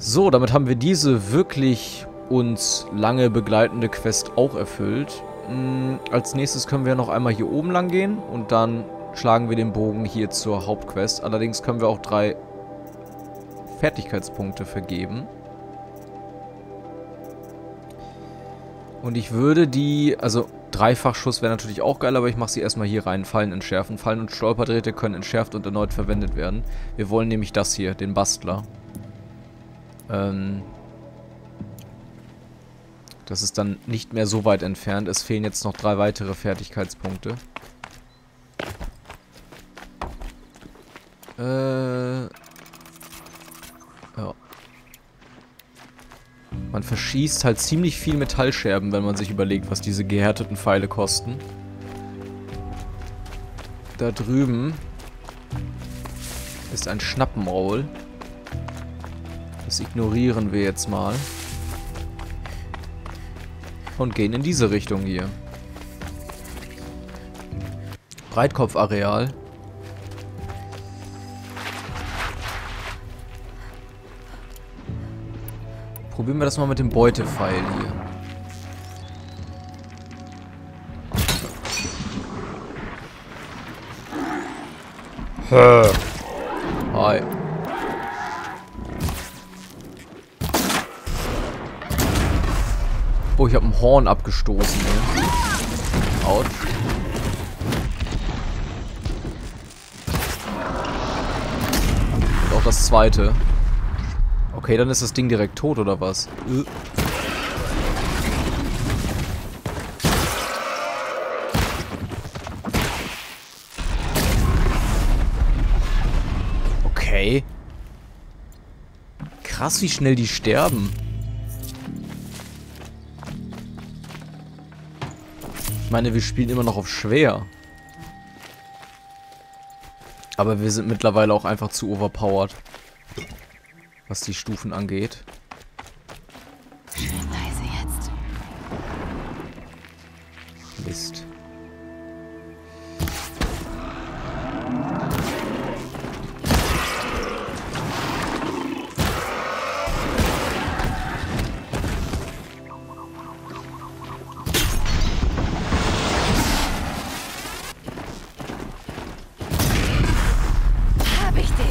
So, damit haben wir diese wirklich uns lange begleitende Quest auch erfüllt. Als nächstes können wir noch einmal hier oben lang gehen und dann schlagen wir den Bogen hier zur Hauptquest. Allerdings können wir auch 3 Fertigkeitspunkte vergeben. Und ich würde die, also Dreifachschuss wäre natürlich auch geil, aber ich mache sie erstmal hier rein. Fallen entschärfen. Fallen und Stolperdrähte können entschärft und erneut verwendet werden. Wir wollen nämlich das hier, den Bastler. Das ist dann nicht mehr so weit entfernt. Es fehlen jetzt noch 3 weitere Fertigkeitspunkte. Ja. Man verschießt halt ziemlich viel Metallscherben, wenn man sich überlegt, was diese gehärteten Pfeile kosten. Da drüben ist ein Schnappenmaul. Das ignorieren wir jetzt mal. Und gehen in diese Richtung hier. Breitkopfareal. Probieren wir das mal mit dem Beutepfeil hier. Hi. Oh, ich habe ein Horn abgestoßen. Ne? Autsch. Und auch das zweite. Okay, dann ist das Ding direkt tot, oder was? Okay. Krass, wie schnell die sterben. Ich meine, wir spielen immer noch auf schwer. Aber wir sind mittlerweile auch einfach zu overpowered. Was die Stufen angeht. Schön leise jetzt. Mist. Hab ich dich.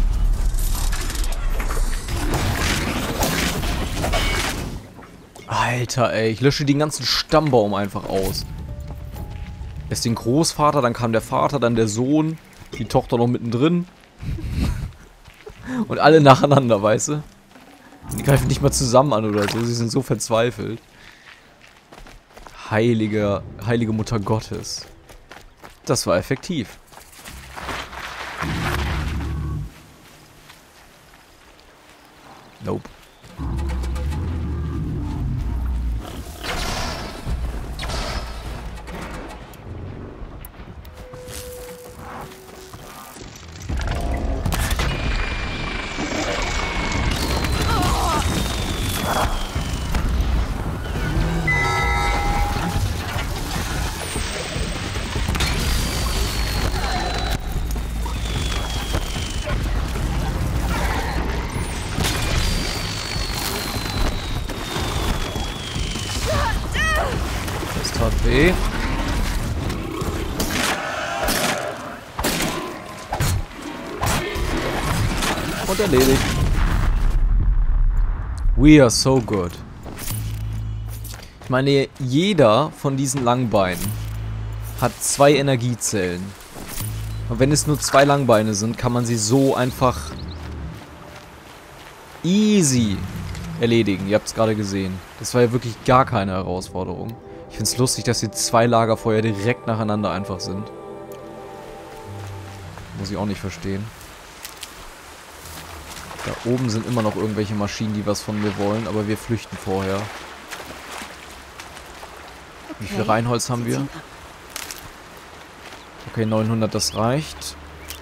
Alter, ey. Ich lösche den ganzen Stammbaum einfach aus. Erst den Großvater, dann kam der Vater, dann der Sohn, die Tochter noch mittendrin. Und alle nacheinander, weißt du? Die greifen nicht mal zusammen an oder so. Sie sind so verzweifelt. Heilige Mutter Gottes. Das war effektiv. Nope. Das tat weh. Und erledigt. We are so good. Ich meine, jeder von diesen Langbeinen hat 2 Energiezellen. Und wenn es nur 2 Langbeine sind, kann man sie so einfach easy erledigen. Ihr habt es gerade gesehen. Das war ja wirklich gar keine Herausforderung. Ich finde es lustig, dass hier 2 Lagerfeuer direkt nacheinander einfach sind. Muss ich auch nicht verstehen. Da oben sind immer noch irgendwelche Maschinen, die was von mir wollen, aber wir flüchten vorher. Wie viel Reinholz haben wir? Okay, 900, das reicht.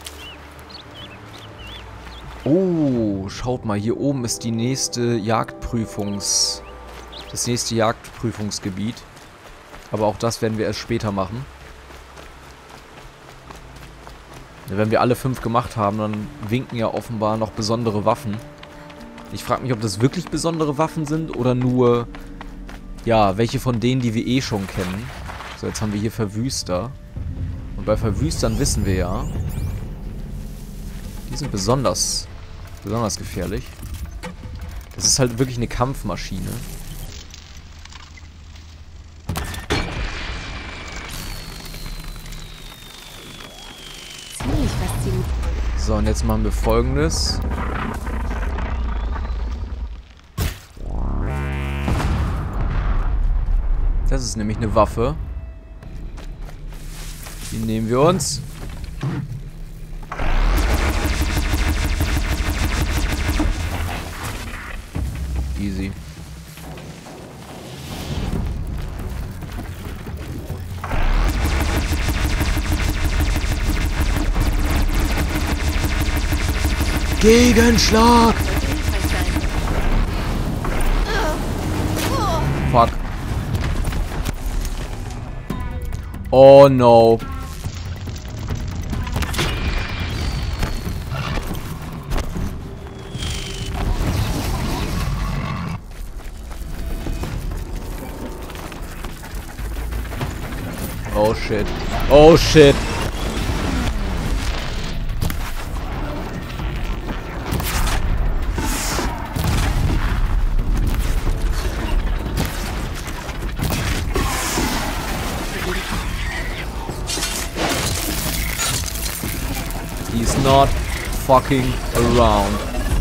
Oh, schaut mal, hier oben ist die nächste das nächste Jagdprüfungsgebiet. Aber auch das werden wir erst später machen. Wenn wir alle 5 gemacht haben, dann winken ja offenbar noch besondere Waffen. Ich frage mich, ob das wirklich besondere Waffen sind oder nur, ja, welche von denen, die wir eh schon kennen. So, jetzt haben wir hier Verwüster. Und bei Verwüstern wissen wir ja, die sind besonders gefährlich. Das ist halt wirklich eine Kampfmaschine. Ziemlich faszinierend. So, und jetzt machen wir Folgendes. Das ist nämlich eine Waffe. Die nehmen wir uns. Easy. Gegenschlag! Fuck. Oh no. Oh shit. Oh shit. He's not fucking around.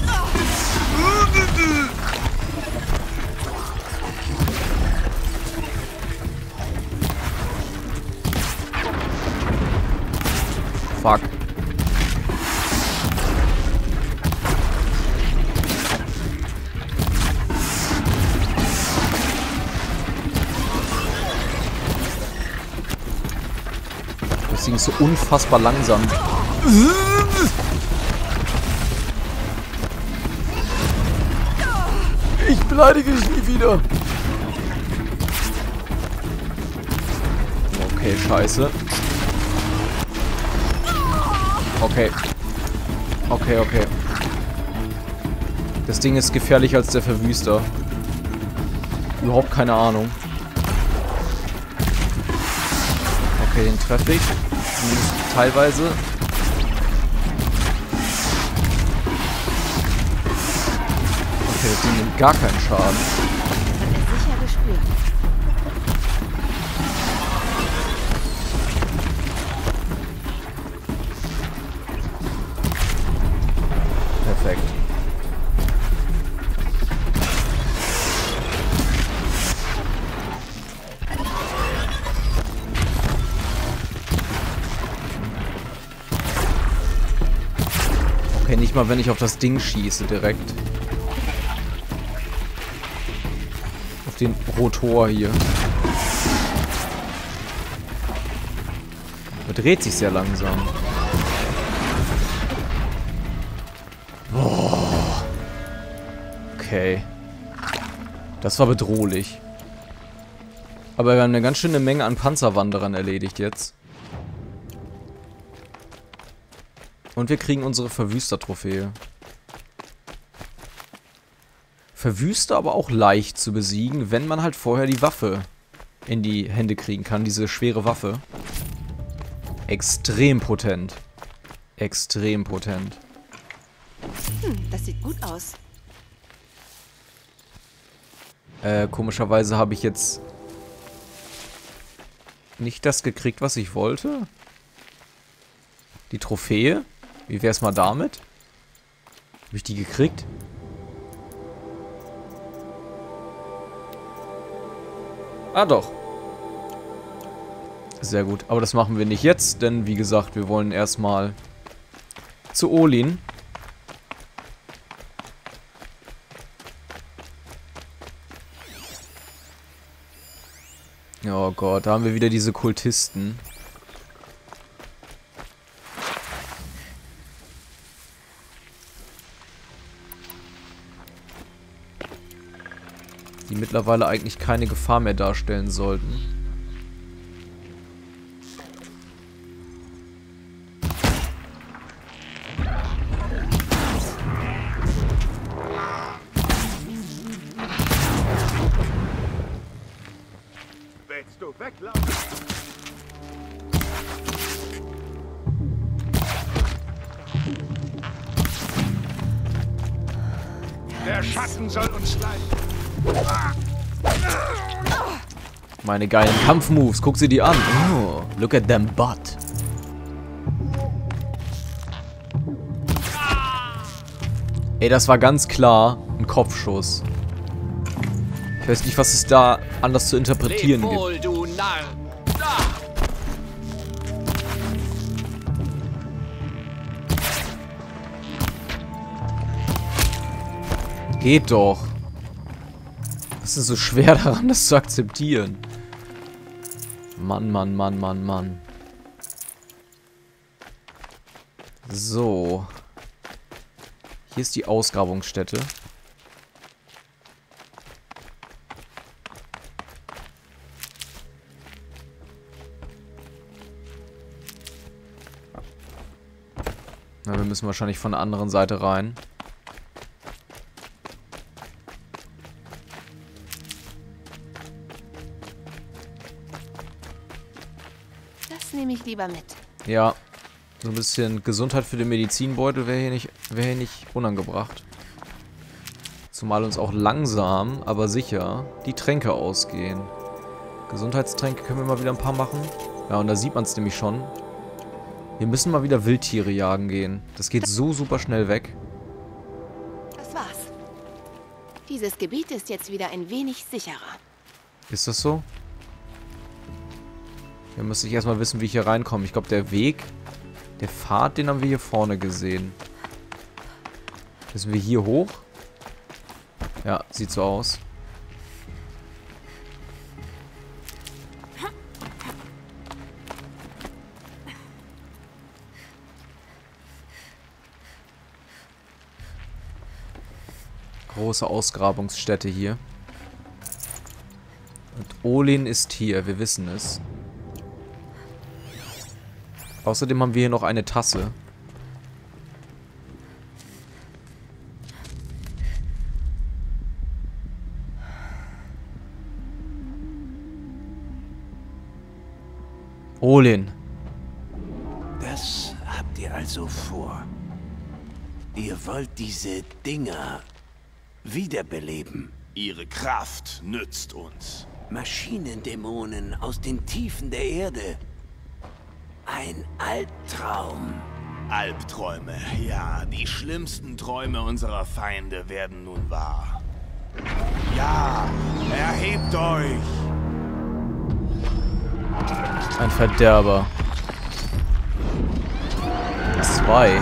Fuck. Das Ding ist so unfassbar langsam. Ich beleidige dich nie wieder. Okay, scheiße. Okay. Okay, okay. Das Ding ist gefährlicher als der Verwüster. Überhaupt keine Ahnung. Okay, den treffe ich. Teilweise. Okay, das Ding nimmt gar keinen Schaden. Hat er sicher gespürt. Perfekt. Okay, nicht mal, wenn ich auf das Ding schieße direkt. Auf den Rotor hier. Er dreht sich sehr langsam. Oh. Okay. Das war bedrohlich. Aber wir haben eine ganz schöne Menge an Panzerwanderern erledigt jetzt. Und wir kriegen unsere Verwüster-Trophäe. Verwüster aber auch leicht zu besiegen, wenn man halt vorher die Waffe in die Hände kriegen kann. Diese schwere Waffe. Extrem potent. Extrem potent. Das sieht gut aus. Komischerweise habe ich jetzt nicht das gekriegt, was ich wollte. Die Trophäe. Wie wär's mal damit? Habe ich die gekriegt? Ah, doch. Sehr gut. Aber das machen wir nicht jetzt, denn wie gesagt, wir wollen erstmal zu Olin. Oh Gott, da haben wir wieder diese Kultisten. Die mittlerweile eigentlich keine Gefahr mehr darstellen sollten. weglaufen. Der Schatten soll uns leiten. Meine geilen Kampfmoves. Guck sie die an. Oh, look at them butt. Ey, das war ganz klar ein Kopfschuss. Ich weiß nicht, was es da anders zu interpretieren Leb wohl, gibt. du Narr! Geht doch. Was ist so schwer daran, das zu akzeptieren? Mann, Mann, Mann, Mann, Mann. So. Hier ist die Ausgrabungsstätte. Na, wir müssen wahrscheinlich von der anderen Seite rein. Das nehme ich lieber mit. Ja, so ein bisschen Gesundheit für den Medizinbeutel wäre hier nicht unangebracht. Zumal uns auch langsam, aber sicher die Tränke ausgehen. Gesundheitstränke können wir mal wieder ein paar machen. Ja, und da sieht man es nämlich schon. Wir müssen mal wieder Wildtiere jagen gehen. Das geht so super schnell weg. Das war's. Dieses Gebiet ist jetzt wieder ein wenig sicherer. Ist das so? Wir müssen erstmal wissen, wie ich hier reinkomme. Ich glaube, der Weg, der Pfad, den haben wir hier vorne gesehen. Müssen wir hier hoch? Ja, sieht so aus. Große Ausgrabungsstätte hier. Und Olin ist hier, wir wissen es. Außerdem haben wir hier noch eine Tasse. Olin. Das habt ihr also vor. Ihr wollt diese Dinger wiederbeleben. Ihre Kraft nützt uns. Maschinendämonen aus den Tiefen der Erde. Ein Albtraum. Albträume, ja, die schlimmsten Träume unserer Feinde werden nun wahr. Ja, erhebt euch! Ein Verderber. 2.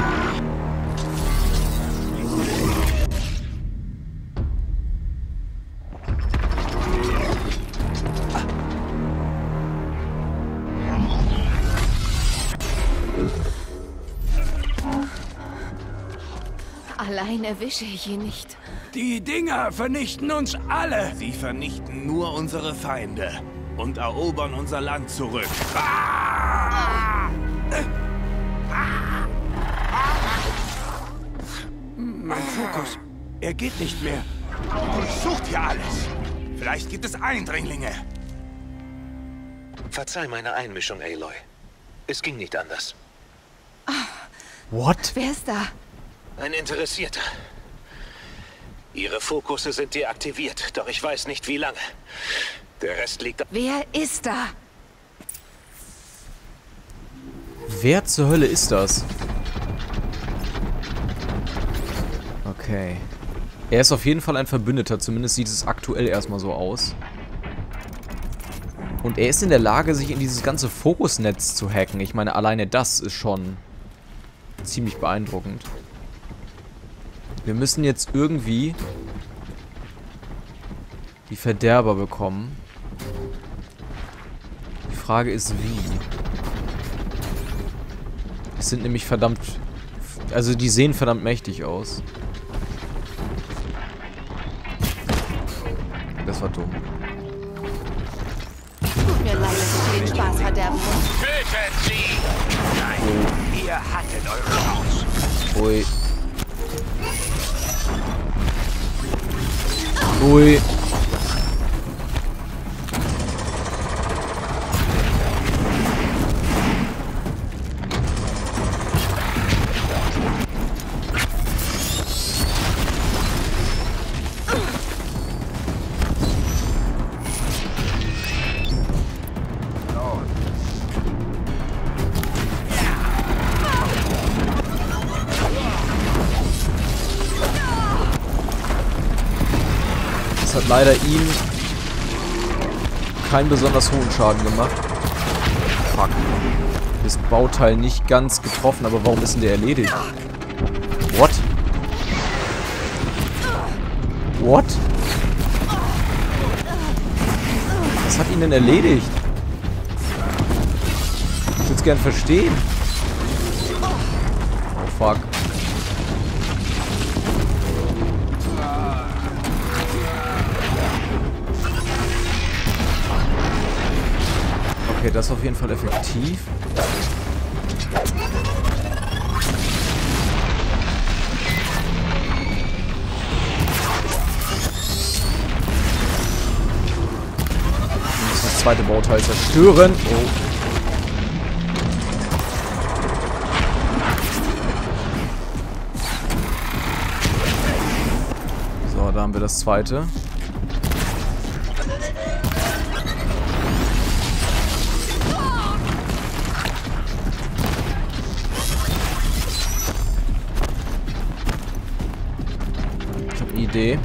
Allein erwische ich ihn nicht. Die Dinger vernichten uns alle. Sie vernichten nur unsere Feinde und erobern unser Land zurück. Mein Fokus, er geht nicht mehr. Durchsucht hier alles. Vielleicht gibt es Eindringlinge. Verzeih meine Einmischung, Aloy. Es ging nicht anders. What? Wer ist da? Ein Interessierter. Ihre Fokusse sind deaktiviert, doch ich weiß nicht wie lange. Der Rest liegt... Wer ist da? Wer zur Hölle ist das? Okay. Er ist auf jeden Fall ein Verbündeter, zumindest sieht es aktuell erstmal so aus. Und er ist in der Lage, sich in dieses ganze Fokusnetz zu hacken. Ich meine, alleine das ist schon ziemlich beeindruckend. Wir müssen jetzt irgendwie die Verderber bekommen. Die Frage ist, wie. Es sind nämlich verdammt... Also die sehen verdammt mächtig aus. Das war dumm. Tut mir leid, dass ich den Spaß verderben muss. Tötet sie! Nein, ihr hattet eure Chance. Ui. Ui. Das hat leider ihm keinen besonders hohen Schaden gemacht. Fuck. Das Bauteil nicht ganz getroffen, aber warum ist denn der erledigt? What? What? Was hat ihn denn erledigt? Ich würde es gern verstehen. Oh fuck. Okay, das ist auf jeden Fall effektiv. Ich muss das zweite Bauteil zerstören. Oh. So, da haben wir das zweite. Idee.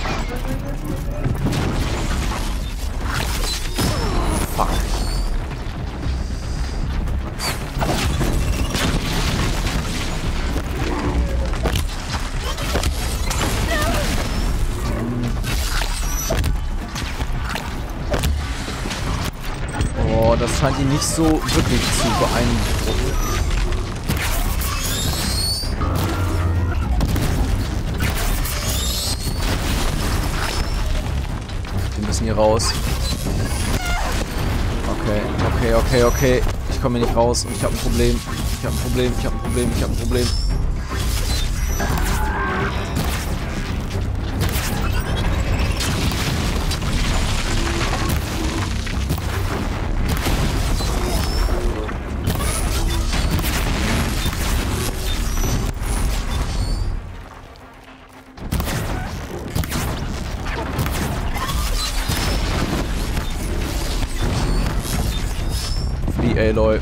Fuck. Oh, das scheint ihn nicht so wirklich zu beeindrucken. Hier raus. Okay. Ich komme hier nicht raus und ich habe ein Problem. Ich habe ein Problem. Aloy.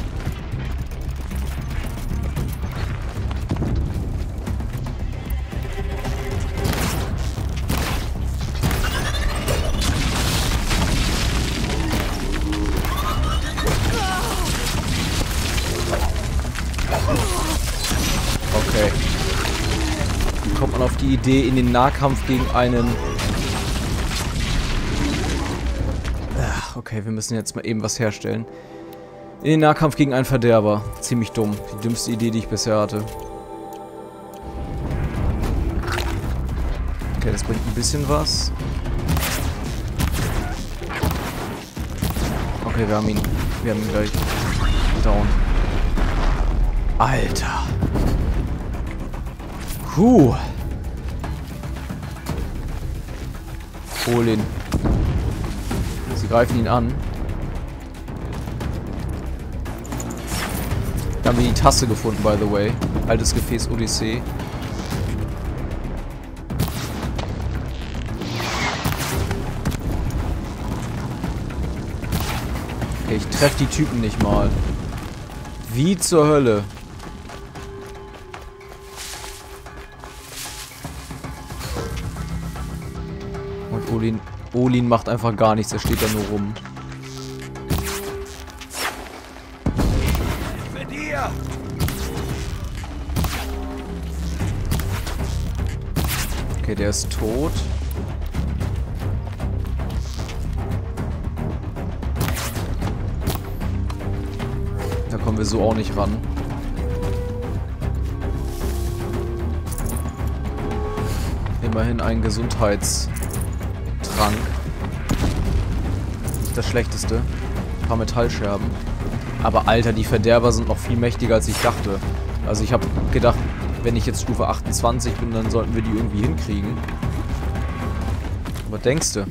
Okay. Wie kommt man auf die Idee, in den Nahkampf gegen einen... Ach, okay, wir müssen jetzt mal eben was herstellen. In den Nahkampf gegen einen Verderber. Ziemlich dumm. Die dümmste Idee, die ich bisher hatte. Okay, das bringt ein bisschen was. Okay, wir haben ihn gleich down. Alter. Hol ihn. Sie greifen ihn an. Da haben wir die Tasse gefunden, by the way. Altes Gefäß Odyssee. Okay, ich treffe die Typen nicht mal. Wie zur Hölle? Und Olin macht einfach gar nichts, er steht da nur rum. Okay, der ist tot. Da kommen wir so auch nicht ran. Immerhin ein Gesundheitstrank. Nicht das Schlechteste. Ein paar Metallscherben. Aber Alter, die Verderber sind noch viel mächtiger, als ich dachte. Also ich habe gedacht, wenn ich jetzt Stufe 28 bin, dann sollten wir die irgendwie hinkriegen. Was denkst du?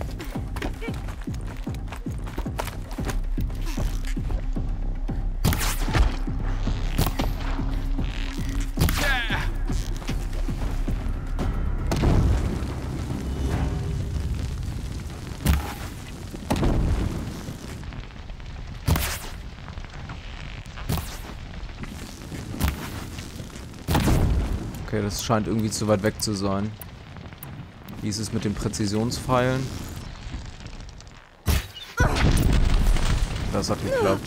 Okay, das scheint irgendwie zu weit weg zu sein. Wie ist es mit den Präzisionspfeilen? Das hat geklappt.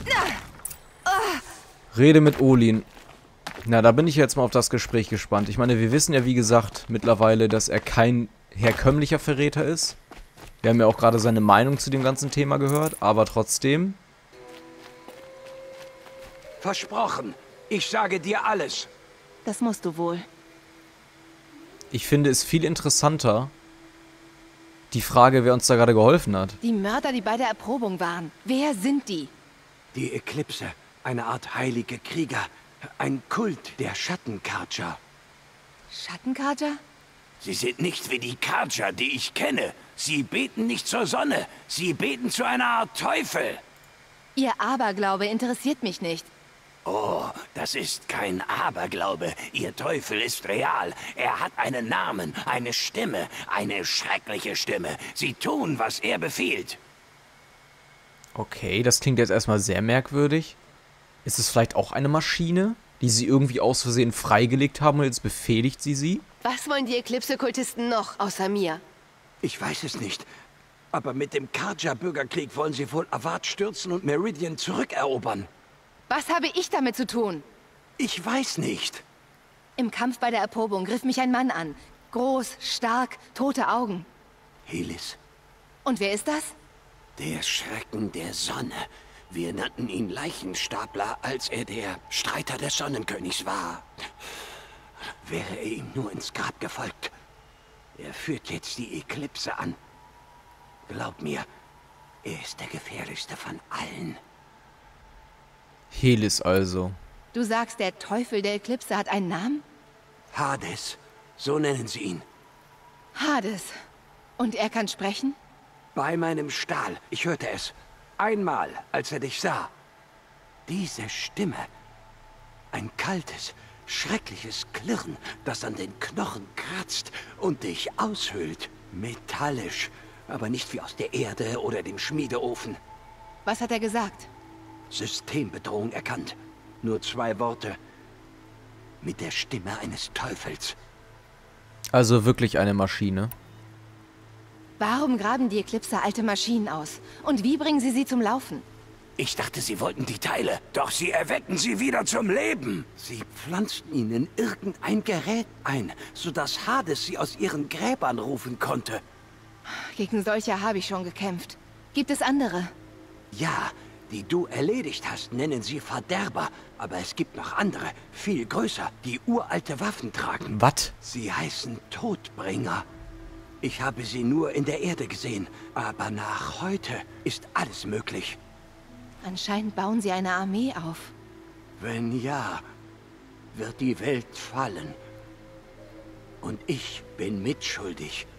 Rede mit Olin. Na, da bin ich jetzt mal auf das Gespräch gespannt. Ich meine, wir wissen ja, wie gesagt, mittlerweile, dass er kein herkömmlicher Verräter ist. Wir haben ja auch gerade seine Meinung zu dem ganzen Thema gehört, aber trotzdem. Versprochen. Ich sage dir alles. Das musst du wohl. Ich finde es viel interessanter, die Frage, wer uns da gerade geholfen hat. Die Mörder, die bei der Erprobung waren. Wer sind die? Die Eklipse. Eine Art heilige Krieger. Ein Kult der Schattenkarcher. Schattenkarcher? Sie sind nicht wie die Karcher, die ich kenne. Sie beten nicht zur Sonne. Sie beten zu einer Art Teufel. Ihr Aberglaube interessiert mich nicht. Oh, das ist kein Aberglaube. Ihr Teufel ist real. Er hat einen Namen, eine Stimme, eine schreckliche Stimme. Sie tun, was er befiehlt. Okay, das klingt jetzt erstmal sehr merkwürdig. Ist es vielleicht auch eine Maschine, die sie irgendwie aus Versehen freigelegt haben und jetzt befehligt sie? Was wollen die Eklipse-Kultisten noch, außer mir? Ich weiß es nicht. Aber mit dem Karja-Bürgerkrieg wollen sie wohl Avad stürzen und Meridian zurückerobern. Was habe ich damit zu tun? Ich weiß nicht. Im Kampf bei der Erprobung griff mich ein Mann an. Groß, stark, tote Augen. Helis, Und wer ist das? der Schrecken der Sonne. Wir nannten ihn Leichenstapler, als er der Streiter des Sonnenkönigs war. Wäre er ihm nur ins Grab gefolgt. Er führt jetzt die Eklipse an. Glaub mir, er ist der gefährlichste von allen. Helis also. Du sagst, der Teufel der Eklipse hat einen Namen? Hades, so nennen sie ihn. Hades. Und er kann sprechen? Bei meinem Stahl, ich hörte es. Einmal, als er dich sah. Diese Stimme. Ein kaltes, schreckliches Klirren, das an den Knochen kratzt und dich aushöhlt. Metallisch, aber nicht wie aus der Erde oder dem Schmiedeofen. Was hat er gesagt? Systembedrohung erkannt. Nur 2 Worte. Mit der Stimme eines Teufels. Also wirklich eine Maschine. Warum graben die Eklipse alte Maschinen aus? Und wie bringen sie zum Laufen? Ich dachte, sie wollten die Teile, doch sie erwecken sie wieder zum Leben. Sie pflanzten ihnen irgendein Gerät ein, sodass Hades sie aus ihren Gräbern rufen konnte. Gegen solche habe ich schon gekämpft. Gibt es andere? Ja, die du erledigt hast, nennen sie Verderber. Aber es gibt noch andere, viel größer, die uralte Waffen tragen. Was? Sie heißen Todbringer. Ich habe sie nur in der Erde gesehen, aber nach heute ist alles möglich. Anscheinend bauen sie eine Armee auf. Wenn ja, wird die Welt fallen. Und ich bin mitschuldig.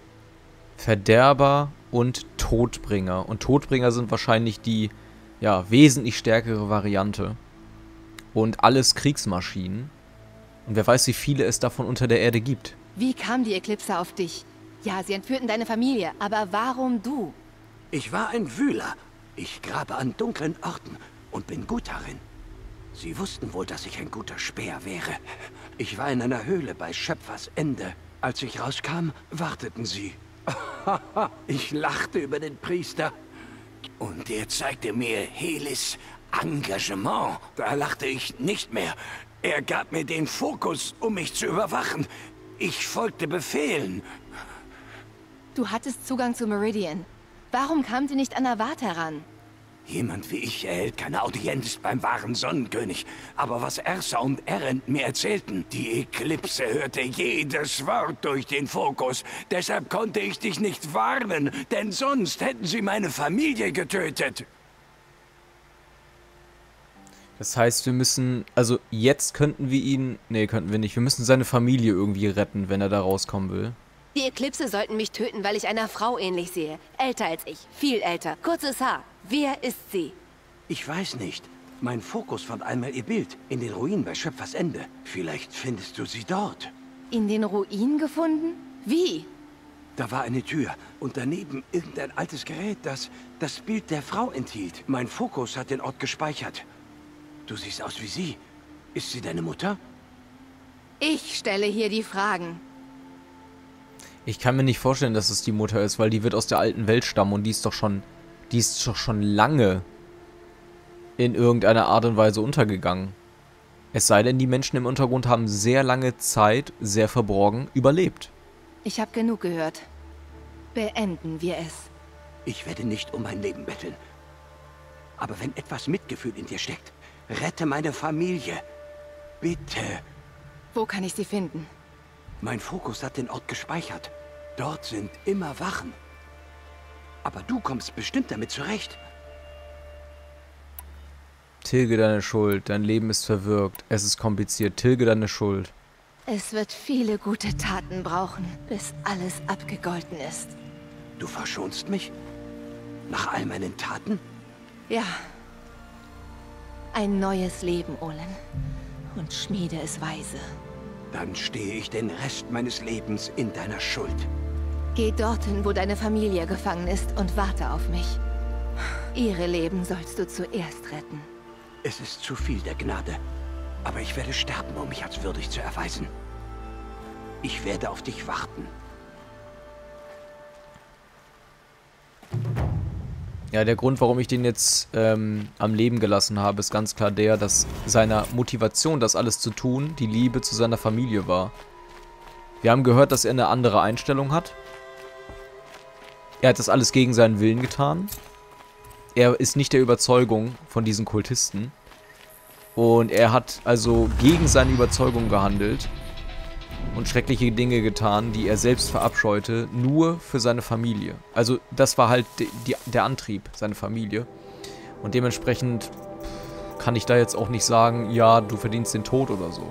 Verderber und Todbringer. Und Todbringer sind wahrscheinlich die, ja, wesentlich stärkere Variante. Und alles Kriegsmaschinen. Und wer weiß, wie viele es davon unter der Erde gibt. Wie kam die Eklipse auf dich? Ja, sie entführten deine Familie, aber warum du? Ich war ein Wühler. Ich grabe an dunklen Orten und bin gut darin. Sie wussten wohl, dass ich ein guter Späher wäre. Ich war in einer Höhle bei Schöpfers Ende. Als ich rauskam, warteten sie. Ich lachte über den Priester. Und der zeigte mir Helis Engagement. Da lachte ich nicht mehr. Er gab mir den Fokus, um mich zu überwachen. Ich folgte Befehlen. Du hattest Zugang zu Meridian. Warum kam sie nicht an Avad heran? Jemand wie ich erhält keine Audienz beim wahren Sonnenkönig. Aber was Ersa und Erend mir erzählten, die Eklipse hörte jedes Wort durch den Fokus. Deshalb konnte ich dich nicht warnen, denn sonst hätten sie meine Familie getötet. Das heißt, wir müssen, also jetzt könnten wir ihn, nee, könnten wir nicht. Wir müssen seine Familie irgendwie retten, wenn er da rauskommen will. Die Eklipse sollten mich töten, weil ich einer Frau ähnlich sehe. Älter als ich, viel älter, kurzes Haar. Wer ist sie? Ich weiß nicht. Mein Fokus fand einmal ihr Bild in den Ruinen bei Schöpfers Ende. Vielleicht findest du sie dort. In den Ruinen gefunden? Wie? Da war eine Tür und daneben irgendein altes Gerät, das das Bild der Frau enthielt. Mein Fokus hat den Ort gespeichert. Du siehst aus wie sie. Ist sie deine Mutter? Ich stelle hier die Fragen. Ich kann mir nicht vorstellen, dass es die Mutter ist, weil die wird aus der alten Welt stammen und die ist doch schon lange in irgendeiner Art und Weise untergegangen. Es sei denn, die Menschen im Untergrund haben sehr lange Zeit, sehr verborgen, überlebt. Ich habe genug gehört. Beenden wir es. Ich werde nicht um mein Leben betteln. Aber wenn etwas Mitgefühl in dir steckt, rette meine Familie. Bitte. Wo kann ich sie finden? Mein Fokus hat den Ort gespeichert. Dort sind immer Wachen. Aber du kommst bestimmt damit zurecht. Tilge deine Schuld. Dein Leben ist verwirkt. Es ist kompliziert. Tilge deine Schuld. Es wird viele gute Taten brauchen, bis alles abgegolten ist. Du verschonst mich? Nach all meinen Taten? Ja. Ein neues Leben, Olin. Und schmiede es weise. Dann stehe ich den Rest meines Lebens in deiner Schuld. Geh dorthin, wo deine Familie gefangen ist, und warte auf mich. Ihre Leben sollst du zuerst retten. Es ist zu viel der Gnade. Aber ich werde sterben, um mich als würdig zu erweisen. Ich werde auf dich warten. Ja, der Grund, warum ich den jetzt am Leben gelassen habe, ist ganz klar der, dass seiner Motivation, das alles zu tun, die Liebe zu seiner Familie war. Wir haben gehört, dass er eine andere Einstellung hat. Er hat das alles gegen seinen Willen getan. Er ist nicht der Überzeugung von diesen Kultisten. Und er hat also gegen seine Überzeugung gehandelt und schreckliche Dinge getan, die er selbst verabscheute, nur für seine Familie. Also das war halt der Antrieb, seine Familie. Und dementsprechend kann ich da jetzt auch nicht sagen, ja, du verdienst den Tod oder so.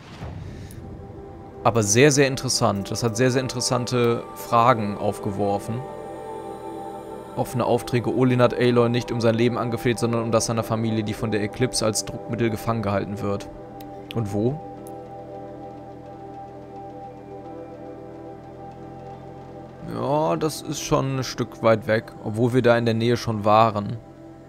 Aber sehr, sehr interessant. Das hat sehr, sehr interessante Fragen aufgeworfen. Offene Aufträge. Olin hat Aloy nicht um sein Leben angefleht, sondern um das seiner Familie, die von der Eclipse als Druckmittel gefangen gehalten wird. Und wo? Ja, das ist schon ein Stück weit weg, obwohl wir da in der Nähe schon waren.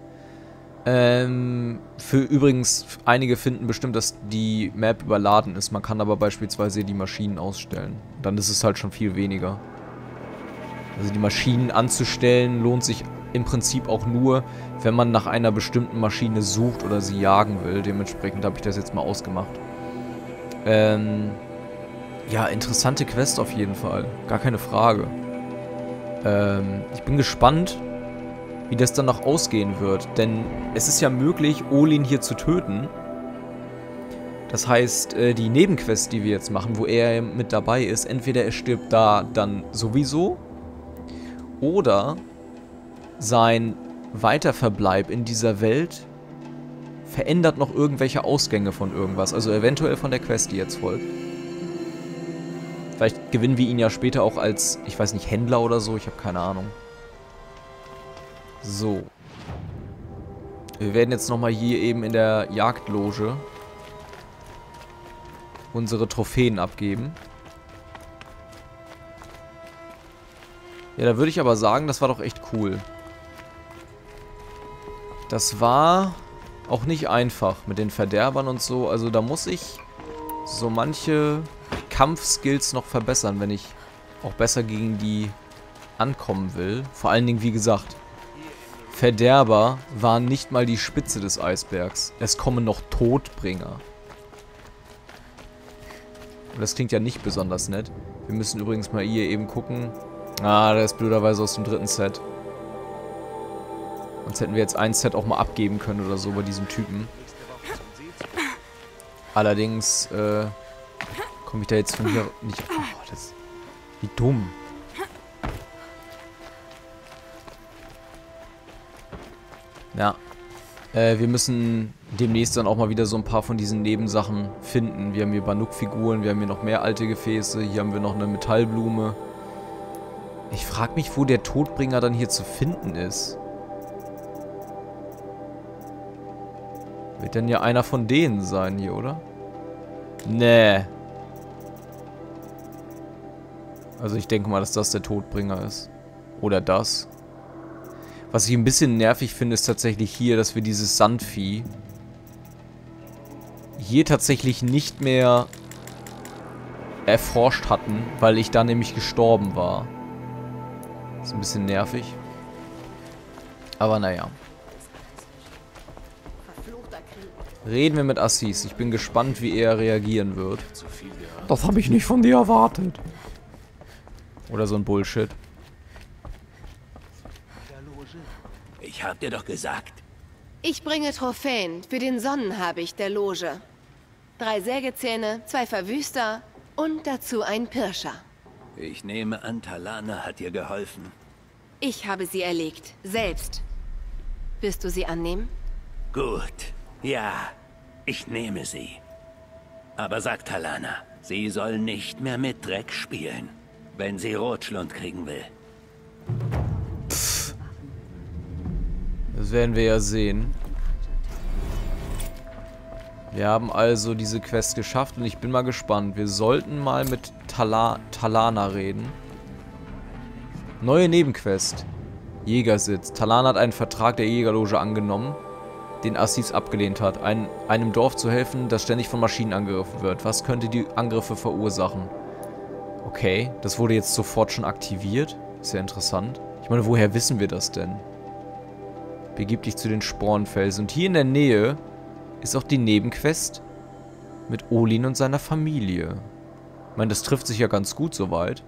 Übrigens, einige finden bestimmt, dass die Map überladen ist. Man kann aber beispielsweise die Maschinen ausstellen. Dann ist es halt schon viel weniger. Also die Maschinen anzustellen lohnt sich im Prinzip auch nur, wenn man nach einer bestimmten Maschine sucht oder sie jagen will. Dementsprechend habe ich das jetzt mal ausgemacht. Ja, interessante Quest auf jeden Fall. Gar keine Frage. Ich bin gespannt, wie das dann noch ausgehen wird. Denn es ist ja möglich, Olin hier zu töten. Das heißt, die Nebenquest, die wir jetzt machen, wo er mit dabei ist, entweder er stirbt da dann sowieso, oder sein Weiterverbleib in dieser Welt verändert noch irgendwelche Ausgänge von irgendwas. Also eventuell von der Quest, die jetzt folgt. Vielleicht gewinnen wir ihn ja später auch als, ich weiß nicht, Händler oder so. Ich habe keine Ahnung. So. Wir werden jetzt nochmal hier eben in der Jagdloge unsere Trophäen abgeben. Ja, da würde ich aber sagen, das war doch echt cool. Das war auch nicht einfach mit den Verderbern und so. Also da muss ich so manche Kampfskills noch verbessern, wenn ich auch besser gegen die ankommen will. Vor allen Dingen, wie gesagt, Verderber waren nicht mal die Spitze des Eisbergs. Es kommen noch Todbringer. Und das klingt ja nicht besonders nett. Wir müssen übrigens mal hier eben gucken. Ah, der ist blöderweise aus dem 3. Set. Sonst hätten wir jetzt ein Set auch mal abgeben können oder so bei diesem Typen. Allerdings, komme ich da jetzt von hier nicht... Oh, das... Wie dumm. Ja. Wir müssen demnächst dann auch mal wieder so ein paar von diesen Nebensachen finden. Wir haben hier Banuk-Figuren, wir haben hier noch mehr alte Gefäße, hier haben wir noch eine Metallblume. Ich frage mich, wo der Todbringer dann hier zu finden ist. Wird denn ja einer von denen sein hier, oder? Nee. Also ich denke mal, dass das der Todbringer ist. Oder das. Was ich ein bisschen nervig finde, ist tatsächlich hier, dass wir dieses Sandvieh hier tatsächlich nicht mehr erforscht hatten, weil ich da nämlich gestorben war. Ist ein bisschen nervig. Aber naja. Reden wir mit Assis. Ich bin gespannt, wie er reagieren wird. Das habe ich nicht von dir erwartet. Oder so ein Bullshit. Ich hab dir doch gesagt. Ich bringe Trophäen. Für den Sonnenhabicht der Loge. 3 Sägezähne, 2 Verwüster und dazu ein Pirscher. Ich nehme an, Talana hat dir geholfen. Ich habe sie erlegt. Selbst. Wirst du sie annehmen? Gut. Ja, ich nehme sie. Aber sag Talana, sie soll nicht mehr mit Dreck spielen, wenn sie Rotschlund kriegen will. Das werden wir ja sehen. Wir haben also diese Quest geschafft und ich bin mal gespannt. Wir sollten mal mit Talana reden. Neue Nebenquest. Jägersitz. Talana hat einen Vertrag der Jägerloge angenommen, den Assis abgelehnt hat. Einem Dorf zu helfen, das ständig von Maschinen angegriffen wird. Was könnte die Angriffe verursachen? Okay, das wurde jetzt sofort schon aktiviert. Ist ja interessant. Ich meine, woher wissen wir das denn? Begib dich zu den Spornfelsen. Und hier in der Nähe ist auch die Nebenquest mit Olin und seiner Familie. Ich meine, das trifft sich ja ganz gut soweit.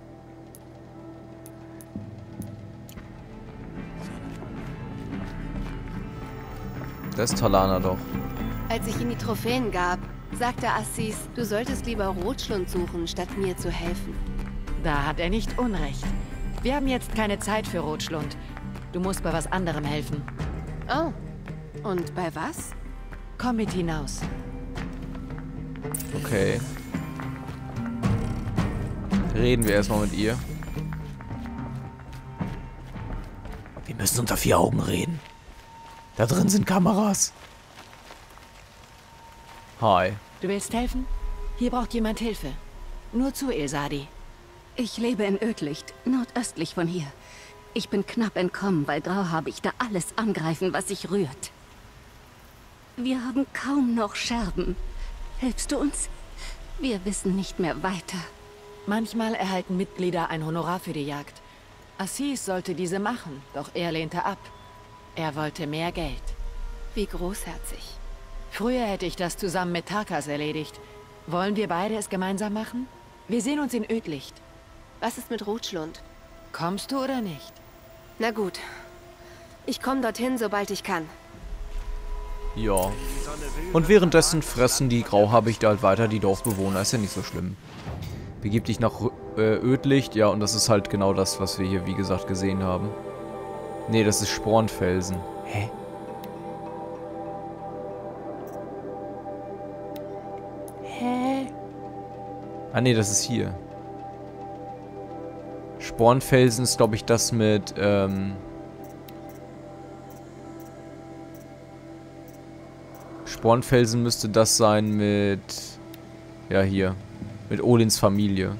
Das ist Talana doch. Als ich ihm die Trophäen gab, sagte Assis, du solltest lieber Rotschlund suchen, statt mir zu helfen. Da hat er nicht Unrecht. Wir haben jetzt keine Zeit für Rotschlund. Du musst bei was anderem helfen. Oh. Und bei was? Komm mit hinaus. Okay. Reden wir erstmal mit ihr. Wir müssen unter 4 Augen reden. Da drin sind Kameras. Hi. Du willst helfen? Hier braucht jemand Hilfe. Nur zu, Ilsadi. Ich lebe in Ödlicht, nordöstlich von hier. Ich bin knapp entkommen, weil Grauhabichte alles angreifen, was sich rührt. Wir haben kaum noch Scherben. Hilfst du uns? Wir wissen nicht mehr weiter. Manchmal erhalten Mitglieder ein Honorar für die Jagd. Assis sollte diese machen, doch er lehnte ab. Er wollte mehr Geld. Wie großherzig. Früher hätte ich das zusammen mit Tarkas erledigt. Wollen wir beide es gemeinsam machen? Wir sehen uns in Ödlicht. Was ist mit Rotschlund? Kommst du oder nicht? Na gut. Ich komme dorthin, sobald ich kann. Ja. Und währenddessen fressen die Grauhabichte halt weiter die Dorfbewohner. Ist ja nicht so schlimm. Begib dich nach Ödlicht. Ja, und das ist halt genau das, was wir hier, wie gesagt, gesehen haben. Nee, das ist Spornfelsen. Hä? Hä? Ah, nee, das ist hier. Spornfelsen ist, glaube ich, das mit, Spornfelsen müsste das sein mit... Ja, hier. Mit Olins Familie.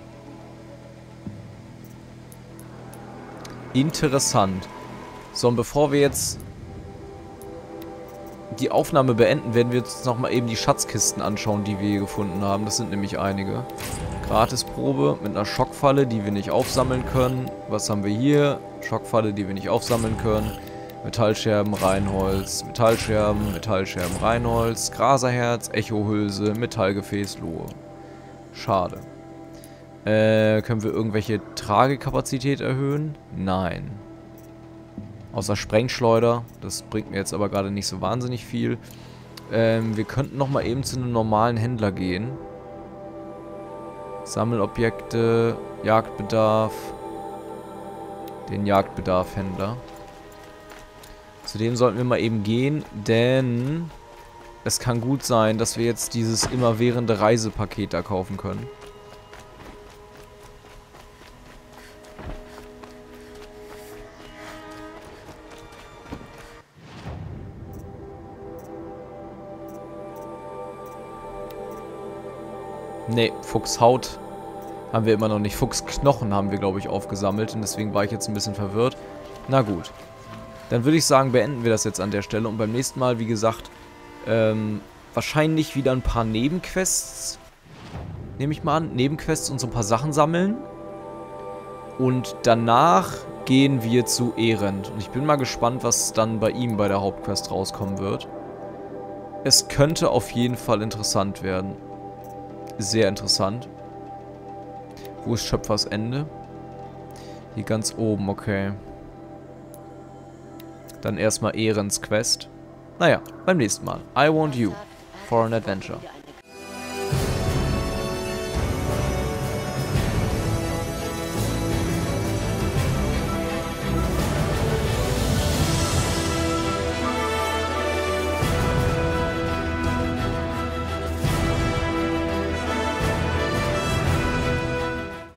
Interessant. So, und bevor wir jetzt die Aufnahme beenden, werden wir uns nochmal eben die Schatzkisten anschauen, die wir hier gefunden haben. Das sind nämlich einige. Gratisprobe mit einer Schockfalle, die wir nicht aufsammeln können. Was haben wir hier? Schockfalle, die wir nicht aufsammeln können. Metallscherben, Reinholz, Metallscherben, Metallscherben, Reinholz, Graserherz, Echohülse, Metallgefäß, Lohe. Schade. Können wir irgendwelche Tragekapazität erhöhen? Nein. Außer Sprengschleuder. Das bringt mir jetzt aber gerade nicht so wahnsinnig viel. Wir könnten nochmal eben zu einem normalen Händler gehen. Sammelobjekte, Jagdbedarf. Den Jagdbedarf-Händler. Zu dem sollten wir mal eben gehen, denn es kann gut sein, dass wir jetzt dieses immerwährende Reisepaket da kaufen können. Ne, Fuchshaut haben wir immer noch nicht. Fuchsknochen haben wir, glaube ich, aufgesammelt. Und deswegen war ich jetzt ein bisschen verwirrt. Na gut. Dann würde ich sagen, beenden wir das jetzt an der Stelle. Und beim nächsten Mal, wie gesagt, wahrscheinlich wieder ein paar Nebenquests. Nehme ich mal an. Nebenquests und so ein paar Sachen sammeln. Und danach gehen wir zu Erend. Und ich bin mal gespannt, was dann bei ihm bei der Hauptquest rauskommen wird. Es könnte auf jeden Fall interessant werden. Sehr interessant. Wo ist Schöpfers Ende? Hier ganz oben, okay. Dann erstmal Ehrens Quest. Naja, beim nächsten Mal. I want you for an adventure.